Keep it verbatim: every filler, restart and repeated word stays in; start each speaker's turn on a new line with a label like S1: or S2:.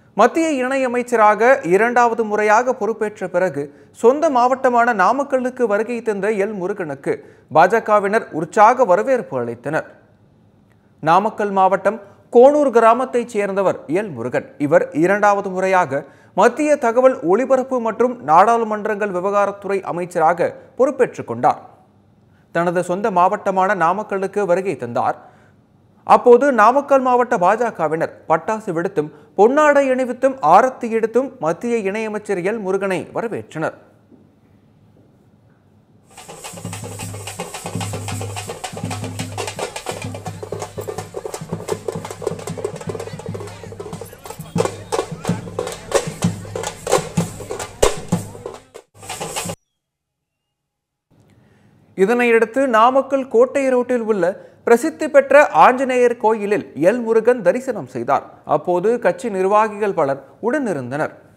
S1: மத்திய இணையமைச்சராக இரண்டாவது முறையாக பொறுப்பேற்ற பிறகு சொந்த மாவட்டமான நாமக்கல்லுக்கு வருகை தந்த எல் முருகனுக்கு பாஜகவினர் உற்சாக வரவேற்பு அளித்தனர். நாமக்கல் மாவட்டம் கோனூர் கிராமத்தைச் சேர்ந்தவர் எல் முருகன். இவர் இரண்டாவது முறையாக மத்திய தகவல் ஒலிபரப்பு மற்றும் நாடாளுமன்றங்கள் விவகாரத்துறை அமைச்சராக பொறுப்பேற்றுக் கொண்டார். தனது சொந்த மாவட்டமான நாமக்கல்லுக்கு வருகை தந்தார். அப்போது நாமக்கல் மாவட்ட பாஜகவினர் பட்டாசு வெடித்தும் பொன்னாடை அணிவித்தும் ஆரத்தி எடுத்தும் மத்திய இணையமைச்சர் எல் முருகனை வரவேற்றனர். இதனையடுத்து நாமக்கல் கோட்டை ரோட்டில் உள்ள பிரசித்தி பெற்ற ஆஞ்சநேயர் கோயிலில் எல் முருகன் தரிசனம் செய்தார். அப்போது கட்சி நிர்வாகிகள் பலர் உடனிருந்தனர்.